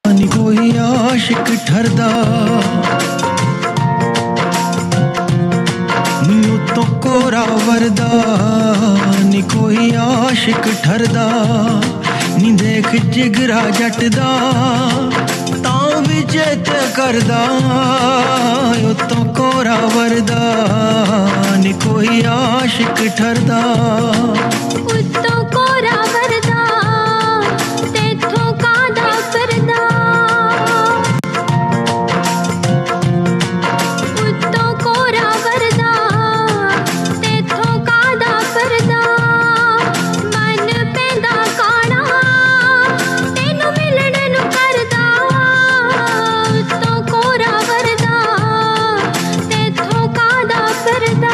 नी कोई आशिक ठरदा नी उत्तों कोरा वरदा नी कोई आशिक ठरदा नी देख जिगरा जट दा तां भी चेत करदा उत्तों कोरा वरदा नी कोई आशिक ठरदा उत्तों कोरा वरदा तेथों कादा करदा उत्तों कोरा वरदा तेथों कादा करदा मन पैंदा काना तेनू मिलण नू करदा उत्तों कोरा वरदा तेथों कादा करदा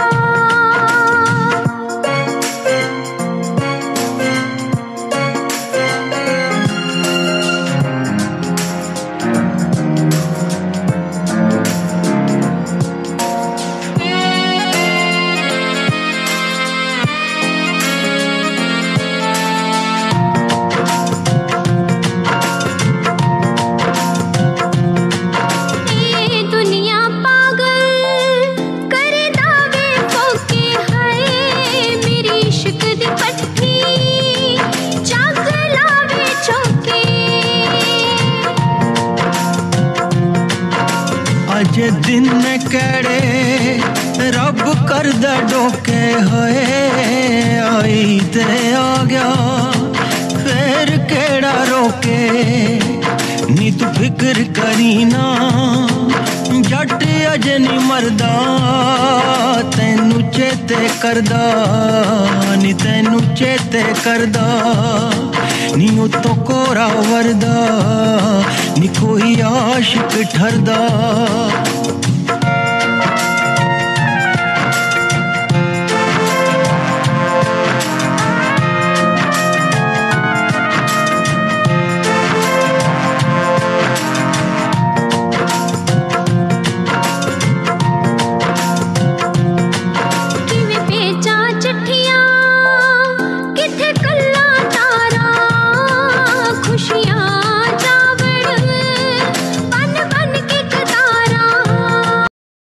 अजे दिन केड़े रब करदा डोके होए आई ते आ गया फिर केड़ा रोके नी तू फिक्र करी ना जट अजे नी मरदा तैनू चेते करदा नी तैनू चेते करदा नी उत्तों कोरा वरदा नी कोई आशिक ठरदा।